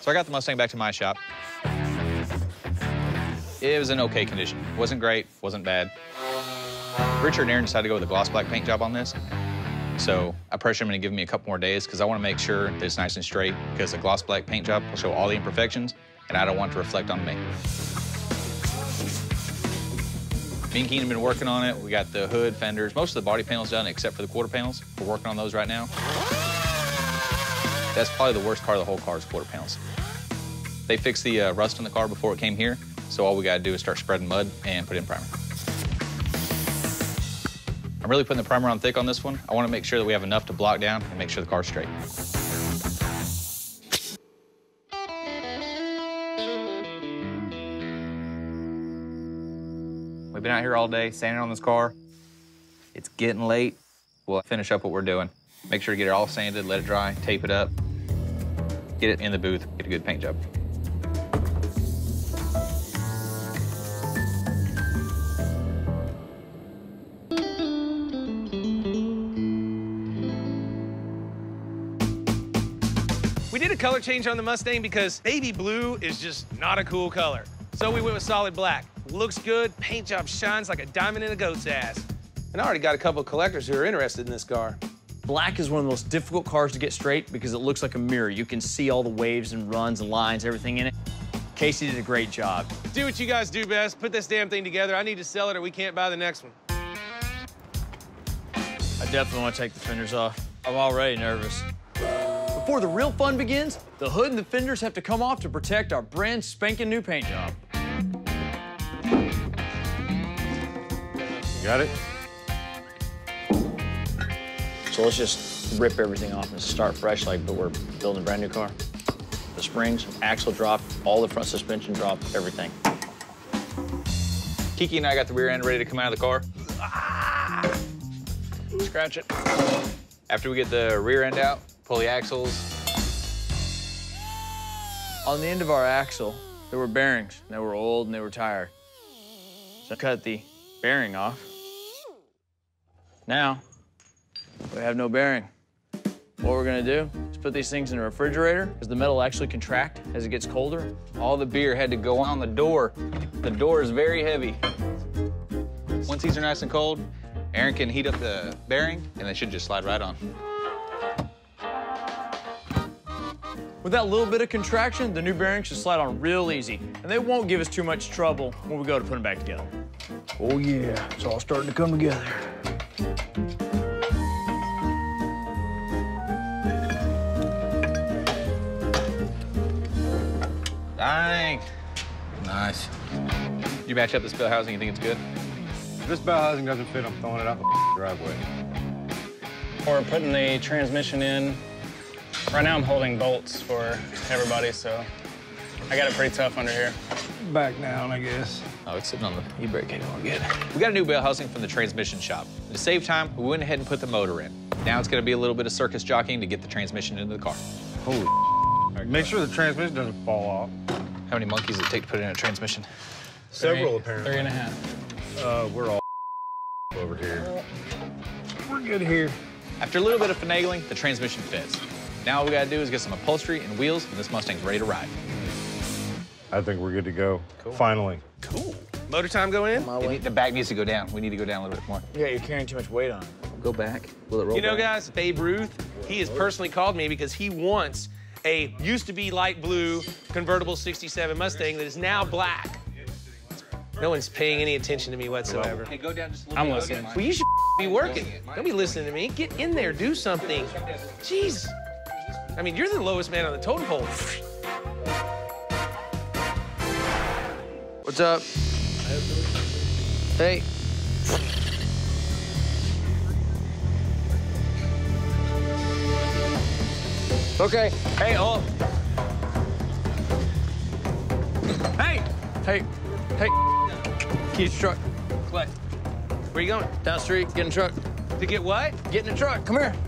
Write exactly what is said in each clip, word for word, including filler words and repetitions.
So I got the Mustang back to my shop. It was in okay condition. Wasn't great, wasn't bad. Richard and Aaron decided to go with a gloss black paint job on this. So I pressured them into giving me a couple more days because I want to make sure that it's nice and straight, because the gloss black paint job will show all the imperfections, and I don't want it to reflect on me. Me and Keenan have been working on it. We got the hood, fenders, most of the body panels done except for the quarter panels. We're working on those right now. That's probably the worst part of the whole car is quarter panels. They fixed the uh, rust in the car before it came here, so all we gotta do is start spreading mud and put in primer. I'm really putting the primer on thick on this one. I wanna make sure that we have enough to block down and make sure the car's straight. We've been out here all day sanding on this car. It's getting late. We'll finish up what we're doing. Make sure to get it all sanded, let it dry, tape it up, get it in the booth, get a good paint job. We did a color change on the Mustang because baby blue is just not a cool color. So we went with solid black. Looks good, paint job shines like a diamond in a goat's ass. And I already got a couple of collectors who are interested in this car. Black is one of the most difficult cars to get straight because it looks like a mirror. You can see all the waves and runs and lines, everything in it. Casey did a great job. Do what you guys do best. Put this damn thing together. I need to sell it or we can't buy the next one. I definitely want to take the fenders off. I'm already nervous. Before the real fun begins, the hood and the fenders have to come off to protect our brand spanking new paint job. Got it? So let's just rip everything off and start fresh like but we're building a brand new car. The springs, axle drop, all the front suspension drop, everything. Kiki and I got the rear end ready to come out of the car. Ah! Scratch it. After we get the rear end out, pull the axles. On the end of our axle, there were bearings. They were old and they were tired. So I cut the bearing off. Now, we have no bearing. What we're gonna do is put these things in a refrigerator because the metal will actually contract as it gets colder. All the beer had to go on the door. The door is very heavy. Once these are nice and cold, Aaron can heat up the bearing and they should just slide right on. With that little bit of contraction, the new bearings should slide on real easy, and they won't give us too much trouble when we go to put them back together. Oh yeah, it's all starting to come together. Dang. Nice. You match up this bell housing, you think it's good? If this bell housing doesn't fit, I'm throwing it out the driveway. We're putting the transmission in. Right now I'm holding bolts for everybody, so I got it pretty tough under here. Back down, I guess. Oh, it's sitting on the e-brake cable all good. We got a new bell housing from the transmission shop. To save time, we went ahead and put the motor in. Now it's gonna be a little bit of circus jockeying to get the transmission into the car. Holy Make sure the transmission doesn't fall off. How many monkeys does it take to put in a transmission? Several, Three, apparently. Three and a half. Uh, we're all over here. We're good here. After a little bit of finagling, the transmission fits. Now all we gotta do is get some upholstery and wheels, and this Mustang's ready to ride. I think we're good to go. Cool. Finally. Cool. Motor time going in? My It way. need- the back needs to go down. We need to go down a little bit more. Yeah, you're carrying too much weight on it. Go back. Will it roll You know, back? guys, Babe Ruth, he has personally called me because he wants a used-to-be light blue convertible sixty-seven Mustang that is now black. No one's paying any attention to me whatsoever. Hey, go down just a little I'm bit. listening. Well, you should be working. Don't be listening to me. Get in there, do something. Jeez. I mean, you're the lowest man on the totem pole. What's up? Hey. Okay. Hey, oh. Hey! Hey. Hey. Keys to truck. What? Where you going? Down the street, get in the truck. To get what? Get in the truck, come here.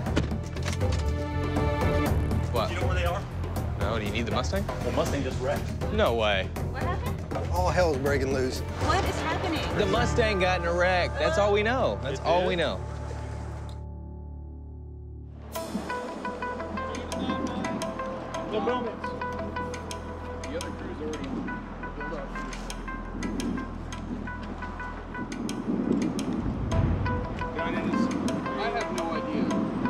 What? You know where they are? No, do you need the Mustang? The Mustang just wrecked. No way. What happened? All hell's breaking loose. What is happening? The Mustang got in a wreck. That's all we know. That's all we know. already built up. I have no idea.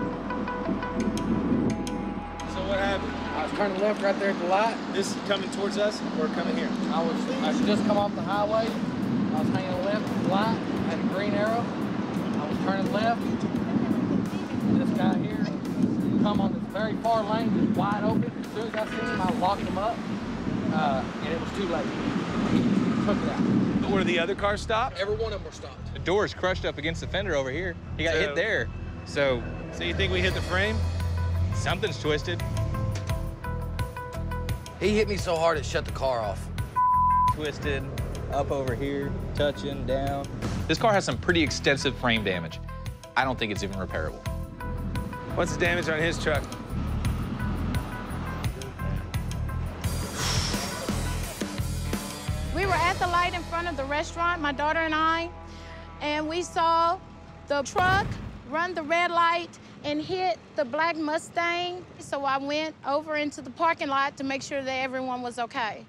So what happened? I was turning left right there at the light. This is coming towards us or coming here? I was I should just come off the highway. I was hanging left at the light, had a green arrow. I was turning left. And this guy here come on this very far lane, just wide open. As soon as I seen him, I locked him up. Uh, and it was too late. He took it out. Were the other cars stopped? Every one of them were stopped. The door's crushed up against the fender over here. He got So- hit there. So So you think we hit the frame? something's twisted. He hit me so hard it shut the car off. Twisted up over here, touching down. This car has some pretty extensive frame damage. I don't think it's even repairable. What's the damage on his truck? We were at the light in front of the restaurant, my daughter and I, and we saw the truck run the red light and hit the black Mustang. So I went over into the parking lot to make sure that everyone was okay.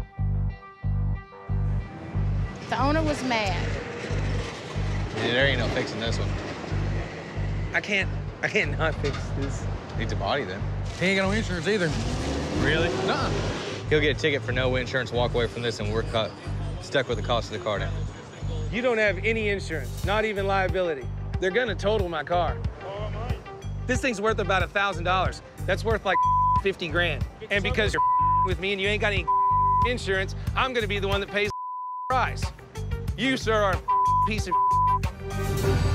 The owner was mad. Yeah, there ain't no fixing this one. I can't, I can't not fix this. Needs a body then. He ain't got no insurance either. Really? Nuh-uh. He'll get a ticket for no insurance, walk away from this, and we're cut, stuck with the cost of the car now. You don't have any insurance, not even liability. They're gonna total my car. This thing's worth about a thousand dollars. That's worth like fifty grand. And because you're with me and you ain't got any insurance, I'm gonna be the one that pays the price. You, sir, are a piece of